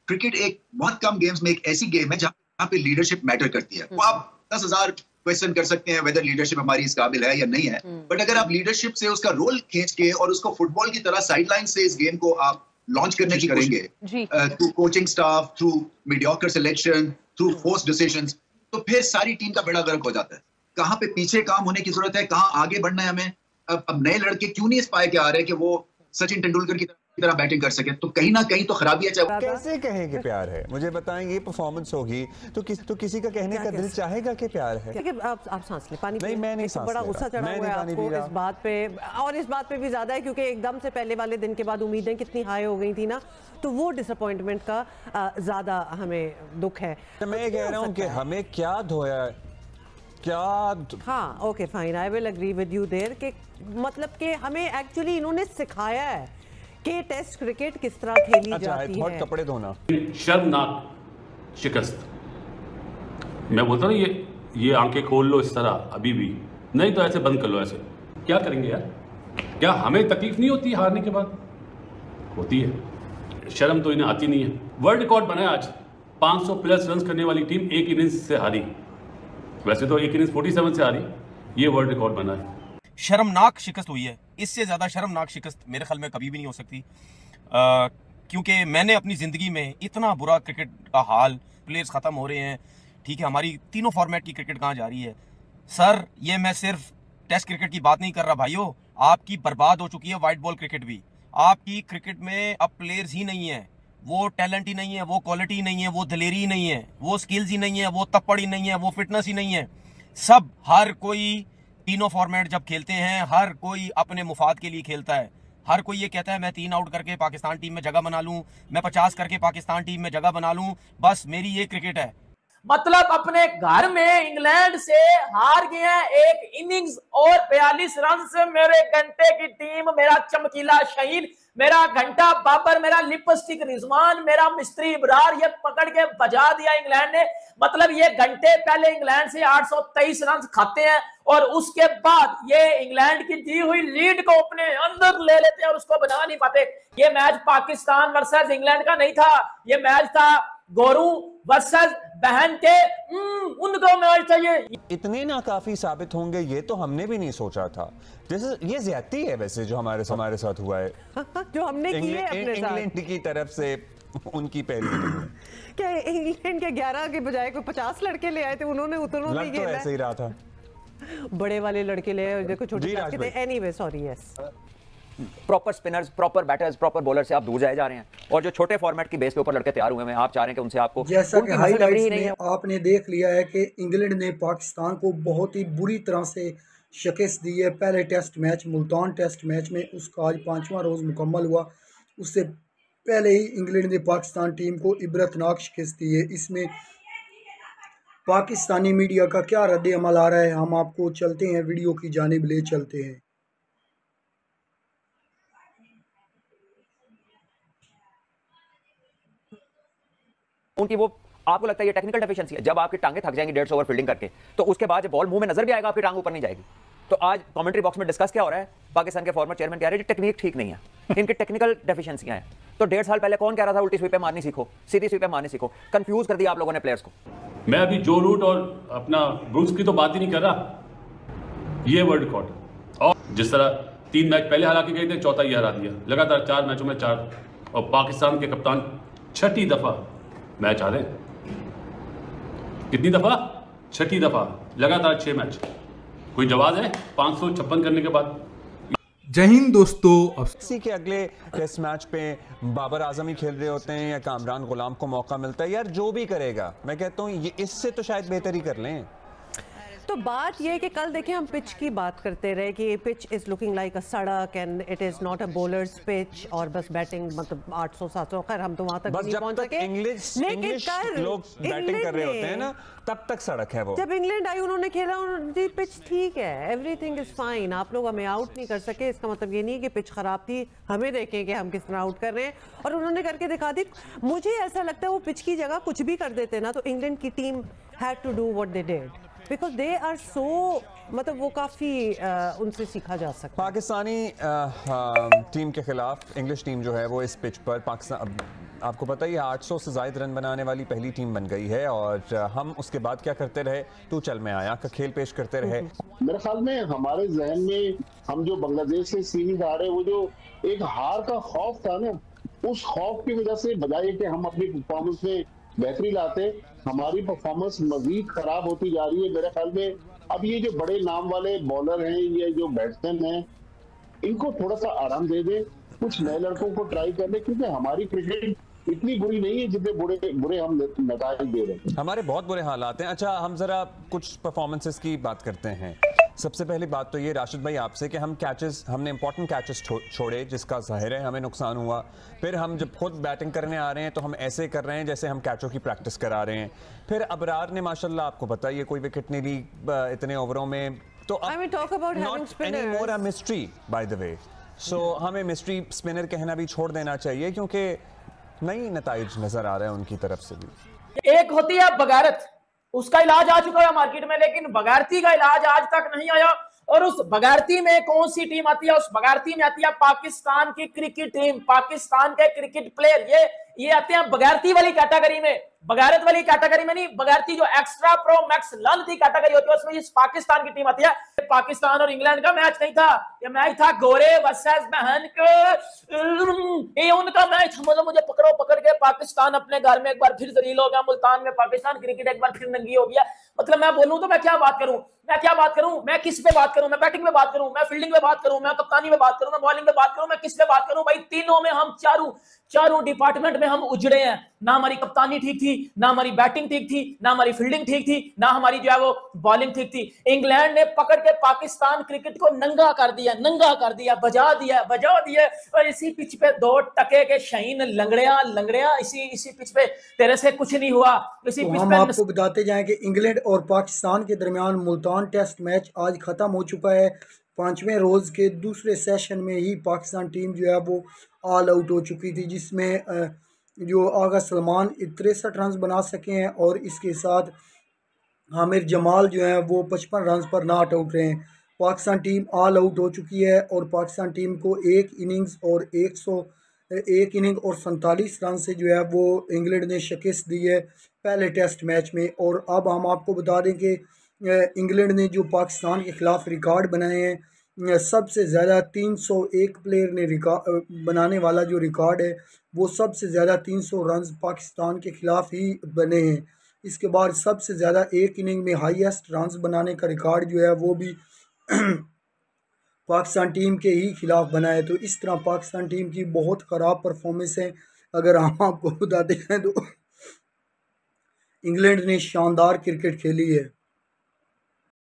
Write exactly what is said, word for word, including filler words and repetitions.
Cricket एक बहुत कम games में एक ऐसी गेम है जहाँ पे लीडरशिप मैटर करती है। वो आप दस हजार क्वेश्चन कर सकते हैं वेदर लीडरशिप हमारी इस काबिल है या नहीं है, बट अगर आप लीडरशिप से उसका रोल खींच के और उसको फुटबॉल की तरह साइडलाइन से इस गेम को आप लॉन्च करने की करेंगे through coaching staff, through mediocre selection, through force decisions, तो फिर सारी टीम का बेड़ा गर्क हो जाता है। कहाँ पे पीछे काम होने की जरूरत है, कहाँ आगे बढ़ना है हमें। अब अब नए लड़के क्यों नहीं इस पाए के आ रहे कि वो सचिन तेंदुलकर की तरह बैटिंग कर सके, तो कहीं ना कहीं तो खराबी है। चाहे कैसे कहें कि प्यार है, मुझे बताएं, ये परफॉर्मेंस होगी तो किस तो किसी का कहने का दिल चाहेगा कि प्यार है। आप आप सांस ले, पानी नहीं, मैं नहीं सांस बड़ा गुस्सा चढ़ा हुआ है आपको इस बात पे, और इस बात पे भी ज्यादा है क्योंकि एकदम से पहले वाले दिन के बाद उम्मीदें कितनी हाई हो गई थी ना, तो वो डिसअपॉइंटमेंट का ज्यादा हमें दुख है। मैं ये कह रहा हूँ कि हमें क्या धोया क्या। हाँ okay fine, I will agree with you there कि मतलब कि हमें एक्चुअली इन्होंने सिखाया है कि टेस्ट क्रिकेट किस तरह खेली अच्छा, जाती है। कपड़े धोना शर्मनाक शिकस्त। मैं बोलता हूँ ये ये आंखें खोल लो इस तरह अभी भी, नहीं तो ऐसे बंद कर लो। ऐसे क्या करेंगे यार? क्या हमें तकलीफ नहीं होती हारने के बाद? होती है। शर्म तो इन्हें आती नहीं है। वर्ल्ड रिकॉर्ड बनाया आज, पाँच सौ प्लस रन करने वाली टीम एक इनिंग्स से हारी। वैसे तो एक इनिंग्स सैंतालीस से हारी, ये वर्ल्ड रिकॉर्ड बना है। शर्मनाक शिकस्त हुई है, इससे ज़्यादा शर्मनाक शिकस्त मेरे ख्याल में कभी भी नहीं हो सकती, आ, क्योंकि मैंने अपनी ज़िंदगी में इतना बुरा क्रिकेट का हाल, प्लेयर्स ख़त्म हो रहे हैं, ठीक है, हमारी तीनों फॉर्मेट की क्रिकेट कहाँ जा रही है सर। ये मैं सिर्फ टेस्ट क्रिकेट की बात नहीं कर रहा भाइयों, आपकी बर्बाद हो चुकी है वाइट बॉल क्रिकेट भी। आपकी क्रिकेट में अब प्लेयर्स ही नहीं है, वो टैलेंट ही नहीं है, वो क्वालिटी ही नहीं है, वो दलेरी ही नहीं है, वो स्किल्स ही नहीं है, वो तप्पड़ ही नहीं है, वो फिटनेस ही नहीं है। सब हर कोई तीनों फॉर्मेट जब खेलते हैं, हर कोई अपने मुफाद के लिए खेलता है। हर कोई ये कहता है मैं तीन आउट करके पाकिस्तान टीम में जगह बना लूं, मैं पचास करके पाकिस्तान टीम में जगह बना लूं, बस मेरी ये क्रिकेट है। मतलब अपने घर में इंग्लैंड से हार गए हैं एक इनिंग्स और बयालीस रन से। मेरे घंटे की टीम, मेरा चमकीला शहीद, मेरा घंटा बाबर, मेरा लिपस्टिक रिजवान, मेरा मिस्त्री इब्रार, ये पकड़ के बजा दिया इंग्लैंड ने। मतलब ये घंटे पहले इंग्लैंड से आठ सौ तेईस रन खाते हैं और उसके बाद ये इंग्लैंड की दी हुई लीड को अपने अंदर ले लेते हैं और उसको बना नहीं पाते। ये मैच पाकिस्तान वर्सेस इंग्लैंड का नहीं था, ये मैच था गोरू वर्सेस बहन के, उनको मैच चाहिए। इतने नाकाफी साबित होंगे ये तो हमने भी नहीं सोचा था। जैसे ये ज्यादती है वैसे जो हमारे हमारे साथ हुआ है, जो हमने की है अपने साथ। इंग्लैंड की तरफ से उनकी पहली क्या इंग्लैंड के ग्यारह के बजाय कोई पचास लड़के ले आए थे, उन्होंने उतनों नहीं खेला, ऐसे ही रहा था। बड़े वाले लड़के ले आए, देखो छोटे लड़के थे। Anyway sorry, yes. Proper spinners, proper batters, proper bowler से आप दूर जाए जा रहे हैं, और जो छोटे फॉर्मेट की बेस पे ऊपर लड़के तैयार हुए हैं, आप चाह रहे हैं कि उनसे आपको, जैसा कि हाईलाइट्स में आपने देख लिया है कि इंग्लैंड ने पाकिस्तान को बहुत ही बुरी तरह से शिकस्त दी है। पहले test match, Multan test match में, उसका आज पाँचवां रोज़ मुकम्मल हुआ, उससे पहले ही इंग्लैंड ने पाकिस्तान टीम को इबरतनाक शिकस्त दी है। इसमें पाकिस्तानी मीडिया का क्या रद्द अमल आ रहा है, हम आपको चलते हैं वीडियो की जानिब ले चलते हैं। उनकी वो, आपको लगता है ये टेक्निकल डेफिशिएंसी है, जब आपकी टांगे थक जाएंगी डेढ़ सौ ओवर फील्डिंग करके, तो उसके बाद जब बॉल मुंह में नजर भी आएगा आपकी टांग ऊपर नहीं जाएगी। तो आज कमेंट्री बॉक्स में डिस्कस क्या हो रहा है, पाकिस्तान के फॉर्मर चेयरमैन कह रहे हैं टेक्निक ठीक नहीं है, इनकी टेक्निकल डेफिशिएंसियां हैं। तो डेढ़ साल पहले कौन कह रहा था उल्टी स्वीप पे मारनी सीखो, सीधी स्वीप पे मारनी सीखो? कंफ्यूज कर दिया आप लोगों ने प्लेयर्स को। मैं अभी जो रूट और अपना ब्रूक्स की तो बात ही नहीं कर रहा, ये वर्ल्ड रिकॉर्ड। और जिस तरह तीन मैच पहले हरा के गए थे, चौथा ये हरा दिया, लगातार चार मैचों में चार, और पाकिस्तान के कप्तान छठी दफा मैच हारे। कितनी दफा? छठी दफा, लगातार छह मैच। कोई जवाब है पाँच सौ छप्पन करने के बाद? जय हिंद दोस्तों। इसी के अगले टेस्ट मैच पे बाबर आजम ही खेल रहे होते हैं या कामरान गुलाम को मौका मिलता है, यार जो भी करेगा, मैं कहता हूँ ये इससे तो शायद बेहतर ही कर लें। तो बात यह है कि कल देखिए हम पिच की बात करते रहे कि pitch is looking like a sadak and it is not a bowlers pitch, और बस बैटिंग मतलब आठ सौ सात सौ, खैर हम तो वहां तक नहीं पहुंच सके। इंग्लिश इंग्लिश लोग बैटिंग कर रहे होते हैं ना, तब तक सड़क है वो। जब इंग्लैंड आई उन्होंने खेला, उन्होंने पिच ठीक है, एवरीथिंग इज फाइन, आप लोग हमें आउट नहीं कर सके, इसका मतलब ये नहीं कि पिच खराब थी, हमें देखें कि हम किस तरह आउट कर रहे हैं, और उन्होंने करके दिखा दी। मुझे ऐसा लगता है वो पिच की जगह कुछ भी कर देते ना, तो इंग्लैंड की team had to do what they did, because they are so, मतलब वो काफ़ी उनसे सीखा जा सकता है। पाकिस्तानी टीम के खिलाफ इंग्लिश टीम जो है वो इस पिच पर, पाकिस्तान आपको पता ही है आठ सौ से ज़ायद रन बनाने वाली पहली टीम बन गई है और हम उसके बाद क्या करते रहे, तू चल मैं आया का खेल पेश करते रहे। मेरे ख्याल में हमारे जहन में हम जो बांग्लादेश से सीरीज आ रहे, वो जो एक हार का खौफ था ना, उस खौफ की वजह से बजाय कि हम अपनी परफॉर्मेंस में बेहतरी लाते, हमारी परफॉर्मेंस मजीद खराब होती जा रही है। मेरे ख्याल में अब ये जो बड़े नाम वाले बॉलर हैं, ये जो बैट्समैन हैं, इनको थोड़ा सा आराम दे दे, कुछ नए लड़कों को ट्राई कर ले, क्योंकि हमारी क्रिकेट इतनी बुरी नहीं है जितने बुरे बुरे हम नतीजे दे रहे हैं। हमारे बहुत बुरे हालात हैं। अच्छा, हम जरा कुछ परफॉर्मेंसेस की बात करते हैं। सबसे पहली बात तो ये राशिद भाई आपसे कि हम कैचेस, हमने इंपॉर्टेंट कैचेस छोड़े जिसका जाहिर है हमें नुकसान हुआ। फिर हम जब खुद बैटिंग करने आ रहे हैं तो हम ऐसे कर रहे हैं जैसे हम कैचों की प्रैक्टिस करा रहे हैं। फिर अबरार ने माशाल्लाह, आपको पता है ये कोई विकेट नहीं ली इतने ओवरों में, तो more mystery by the way. So हमें मिस्ट्री स्पिनर कहना भी छोड़ देना चाहिए, क्योंकि नई नताइज नजर आ रहे हैं उनकी तरफ से भी। एक होती है बगारत, उसका इलाज आ चुका है मार्केट में, लेकिन बगारती का इलाज आज तक नहीं आया। और उस बगारती में कौन सी टीम आती है? उस बगारती में आती है पाकिस्तान की क्रिकेट टीम, पाकिस्तान के क्रिकेट प्लेयर। ये ये आते हैं बगारती वाली कैटेगरी में, बगारत वाली कैटेगरी में नहीं, बगारती जो एक्स्ट्रा प्रो मैक्स लन की कैटेगरी होती है, उसमें इस पाकिस्तान की टीम आती है। पाकिस्तान और इंग्लैंड का मैच नहीं था, ये मैच था गोरे वर्सेस बहन के, ये उनका मैच। मतलब मुझे पकड़ो पकड़ के पाकिस्तान अपने घर में एक बार फिर जलील हो गया, मुल्तान में पाकिस्तान क्रिकेट एक बार फिर नंगी हो गया। मतलब मैं बोलूं तो मैं क्या बात करूं, मैं क्या बात करूं, मैं किस पे बात करूं? मैं बैटिंग में बात करूं, मैं फील्डिंग में बात करूं, मैं कप्तानी में बात करूं, मैं बॉलिंग में बात करूं, मैं किस पे बात करूं? भाई तीनों में हम चारों चारों डिपार्टमेंट में हम उजड़े हैं। ना हमारी कप्तानी ठीक थी, ना हमारी बैटिंग ठीक थी, ना हमारी फील्डिंग ठीक थी, ना हमारी जो है वो बॉलिंग ठीक थी। इंग्लैंड ने पकड़ के पाकिस्तान क्रिकेट को नंगा कर दिया, नंगा कर दिया, बजा दिया, बजा दिया। और इसी पिच पे दो टके के शहीन लंगड़िया लंगड़िया इसी इसी पिच पे तेरे से कुछ नहीं हुआ। इसी तो पिच हम पे आपको बताते जाएं कि इंग्लैंड और पाकिस्तान के दरमियान मुल्तान टेस्ट मैच आज ख़त्म हो चुका है। पाँचवें रोज़ के दूसरे सेशन में ही पाकिस्तान टीम जो है वो ऑल आउट हो चुकी थी, जिसमें जो आगा सलमान तिरसठ रन बना सके हैं और इसके साथ आमिर जमाल जो है वो पचपन रन पर नॉट आउट रहे हैं। पाकिस्तान टीम ऑल आउट हो चुकी है और पाकिस्तान टीम को एक इनिंग्स और एक सौ एक इनिंग और सैंतालीस रन से जो है वो इंग्लैंड ने शिकस्त दी है पहले टेस्ट मैच में। और अब हम आपको बता दें कि इंग्लैंड ने जो पाकिस्तान के ख़िलाफ़ रिकॉर्ड बनाए हैं, सबसे ज़्यादा तीन सौ एक प्लेयर ने रिकॉर्ड बनाने वाला जो रिकॉर्ड है वो सबसे ज़्यादा तीन सौ रन पाकिस्तान के ख़िलाफ़ ही बने हैं। इसके बाद सबसे ज़्यादा एक इनिंग में हाईएस्ट रन बनाने का रिकॉर्ड जो है वो भी पाकिस्तान टीम के ही खिलाफ बना है। तो इस तरह पाकिस्तान टीम की बहुत ख़राब परफॉर्मेंस है। अगर हम आपको बताते हैं तो इंग्लैंड ने शानदार क्रिकेट खेली है।